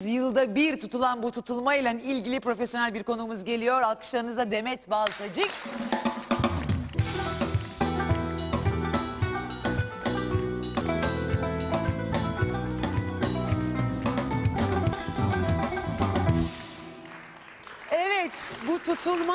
Yılda bir tutulan bu tutulmayla ilgili profesyonel bir konuğumuz geliyor. Alkışlarınızla Demet Baltacık. Evet, bu tutulma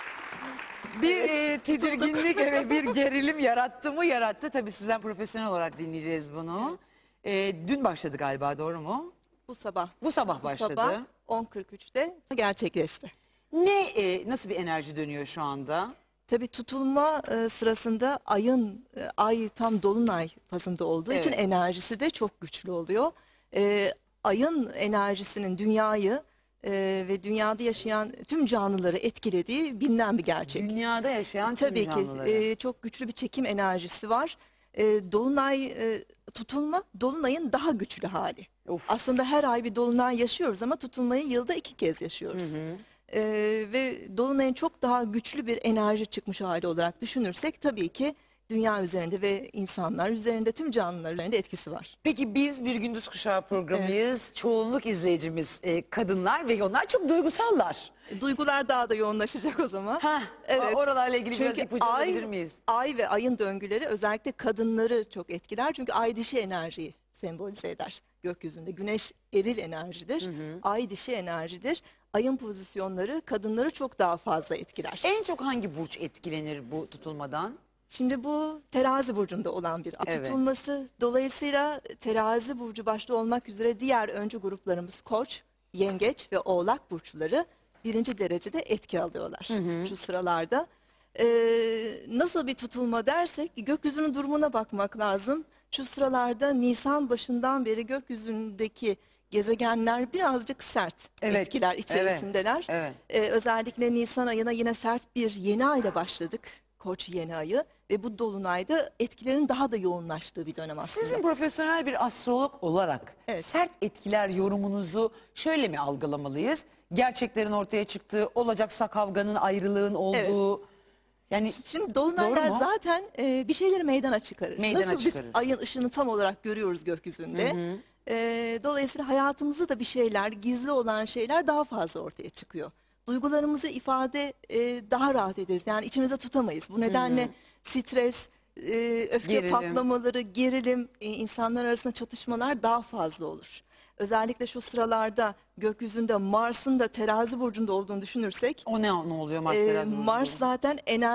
bir tedirginlik ve bir gerilim yarattı mı? Yarattı. Tabii sizden profesyonel olarak dinleyeceğiz bunu. Dün başladı galiba, doğru mu? Bu sabah. Bu sabah başladı. Bu sabah 10.43'te gerçekleşti. Nasıl bir enerji dönüyor şu anda? Tabii tutulma sırasında ay tam dolunay fazında olduğu için Evet. enerjisi de çok güçlü oluyor. Ayın enerjisinin dünyayı ve dünyada yaşayan tüm canlıları etkilediği bilinen bir gerçek. Dünyada yaşayan tüm Tabii ki canlıları. çok güçlü bir çekim enerjisi var. Dolunay tutulma dolunayın daha güçlü hali. Of. Aslında her ay bir dolunay yaşıyoruz ama tutulmayı yılda 2 kez yaşıyoruz. Ve dolunayın çok daha güçlü bir enerji çıkmış hali olarak düşünürsek tabii ki dünya üzerinde ve insanlar üzerinde, tüm canlılar üzerinde etkisi var. Peki biz bir gündüz kuşağı programıyız. Çoğunluk izleyicimiz kadınlar ve onlar çok duygusallar. Duygular daha da yoğunlaşacak o zaman. Evet. Oralarla ilgili biraz Çünkü ipucu alabilir miyiz? ay ve ayın döngüleri özellikle kadınları çok etkiler. Çünkü ay dişi enerjiyi sembolize eder gökyüzünde. Güneş eril enerjidir, ay dişi enerjidir. Ayın pozisyonları kadınları çok daha fazla etkiler. En çok hangi burç etkilenir bu tutulmadan? Şimdi bu terazi burcunda olan bir ay Evet. tutulması. Dolayısıyla terazi burcu başta olmak üzere diğer öncü gruplarımız Koç, Yengeç ve Oğlak burçları birinci derecede etki alıyorlar şu sıralarda. Nasıl bir tutulma dersek gökyüzünün durumuna bakmak lazım. Şu sıralarda Nisan başından beri gökyüzündeki gezegenler birazcık sert Evet, etkiler içerisindeler. evet. Özellikle Nisan ayına yine sert bir yeni ayla başladık. Koç yeni ayı ve bu dolunayda etkilerin daha da yoğunlaştığı bir dönem aslında. Sizin profesyonel bir astrolog olarak Evet. sert etkiler yorumunuzu şöyle mi algılamalıyız? Gerçeklerin ortaya çıktığı, olacaksa kavganın, ayrılığın olduğu... Yani Şimdi doğru dolunaylar mu? zaten bir şeyleri meydana çıkarır. Meydana Nasıl çıkarır. biz ayın ışığını tam olarak görüyoruz gökyüzünde. Dolayısıyla hayatımızda da bir şeyler, gizli olan şeyler daha fazla ortaya çıkıyor. Duygularımızı ifade daha rahat ederiz. Yani içimize tutamayız. Bu nedenle stres, öfke Gerilim. patlamaları, gerilim, insanlar arasında çatışmalar daha fazla olur. Özellikle şu sıralarda gökyüzünde Mars'ın da terazi burcunda olduğunu düşünürsek, ne oluyor Mars terazi burcunda? Mars zaten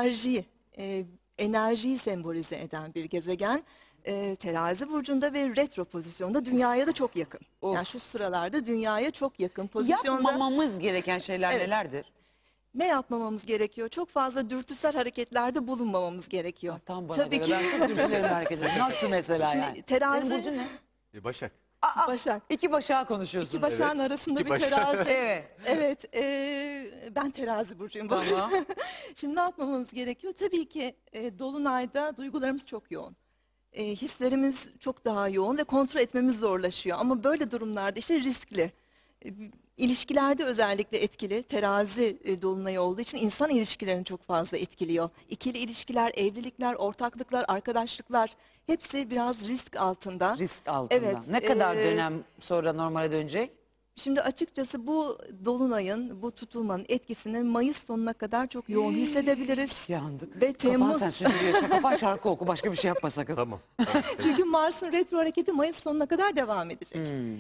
enerjiyi sembolize eden bir gezegen. Terazi burcunda ve retro pozisyonda dünyaya da çok yakın. Of. Yani şu sıralarda dünyaya çok yakın pozisyonda. Yapmamamız gereken şeyler Evet. nelerdir? Ne yapmamamız gerekiyor? Çok fazla dürtüsel hareketlerde bulunmamamız gerekiyor. Tam bana Tabii göre. ki. Ben çok dürtülerimle hareket ediyorum. Nasıl mesela Şimdi yani? terazi- Senin burcun ne? Başak. Başak. İki Başak'a konuşuyorsun. İki başağın arasında İki bir başak. terazi. Evet. Evet, ben terazi burcuyum. Tamam. Şimdi ne yapmamamız gerekiyor? Tabii ki dolunayda duygularımız çok yoğun. Hislerimiz çok daha yoğun ve kontrol etmemiz zorlaşıyor. Ama böyle durumlarda işte riskli. İlişkilerde özellikle etkili. Terazi dolunayı olduğu için insan ilişkilerini çok fazla etkiliyor. İkili ilişkiler, evlilikler, ortaklıklar, arkadaşlıklar hepsi biraz risk altında. Risk altında. Evet, Ne kadar dönem sonra normale dönecek? Şimdi açıkçası bu dolunayın, bu tutulmanın etkisini Mayıs sonuna kadar çok yoğun hissedebiliriz. Yandık. Ve Temmuz, Kapan sen stüdyoyu. Kapan, şarkı oku. Başka bir şey yapma sakın. Tamam. çünkü Mars'ın retro hareketi Mayıs sonuna kadar devam edecek.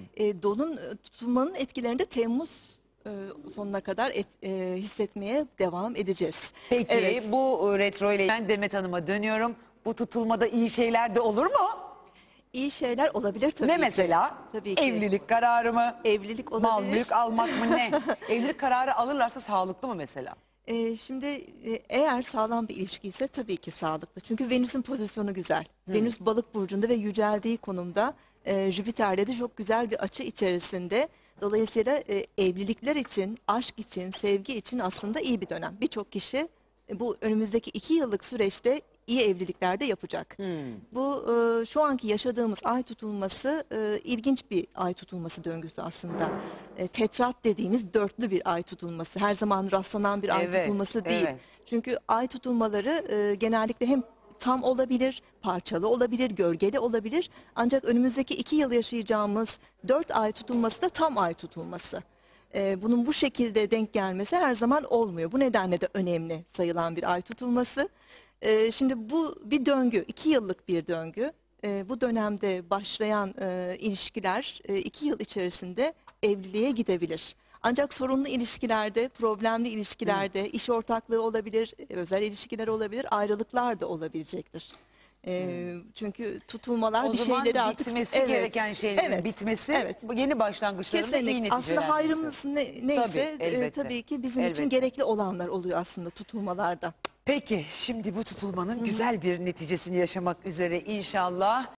Tutulmanın etkilerini de Temmuz sonuna kadar hissetmeye devam edeceğiz. Peki Evet. bu retro ile ben Demet Hanım'a dönüyorum. Bu tutulmada iyi şeyler de olur mu? İyi şeyler olabilir tabii Ne ki. mesela? Tabii ki. Evlilik kararı mı? Evlilik olabilir. Mal mülk almak mı ne? Evlilik kararı alırlarsa sağlıklı mı mesela? Şimdi eğer sağlam bir ilişki ise tabii ki sağlıklı. Çünkü Venüs'ün pozisyonu güzel. Venüs balık burcunda ve yüceldiği konumda Jüpiter'le de çok güzel bir açı içerisinde. Dolayısıyla evlilikler için, aşk için, sevgi için aslında iyi bir dönem. Birçok kişi bu önümüzdeki 2 yıllık süreçte iyi evlilikler de yapacak. Bu şu anki yaşadığımız ay tutulması ilginç bir ay tutulması döngüsü aslında. Tetrat dediğimiz dörtlü bir ay tutulması. Her zaman rastlanan bir ay Evet, tutulması değil. evet. Çünkü ay tutulmaları genellikle hem tam olabilir, parçalı olabilir, gölgeli olabilir. Ancak önümüzdeki 2 yıl yaşayacağımız 4 ay tutulması da tam ay tutulması. Bunun bu şekilde denk gelmesi her zaman olmuyor. Bu nedenle de önemli sayılan bir ay tutulması. Şimdi bu bir döngü, 2 yıllık bir döngü. Bu dönemde başlayan ilişkiler 2 yıl içerisinde evliliğe gidebilir. Ancak sorunlu ilişkilerde, problemli ilişkilerde, iş ortaklığı olabilir, özel ilişkiler olabilir, ayrılıklar da olabilecektir. Çünkü tutulmalar O bir zaman şeyleri artık bitmesi gereken şeylerin evet, bitmesi evet. bu yeni başlangıçlarında iyi Kesinlikle. neticelenmesi. Aslında hayrımız neyse Tabii, elbette. tabii ki bizim Elbette. için gerekli olanlar oluyor aslında tutulmalarda. Peki şimdi bu tutulmanın güzel bir neticesini yaşamak üzere inşallah.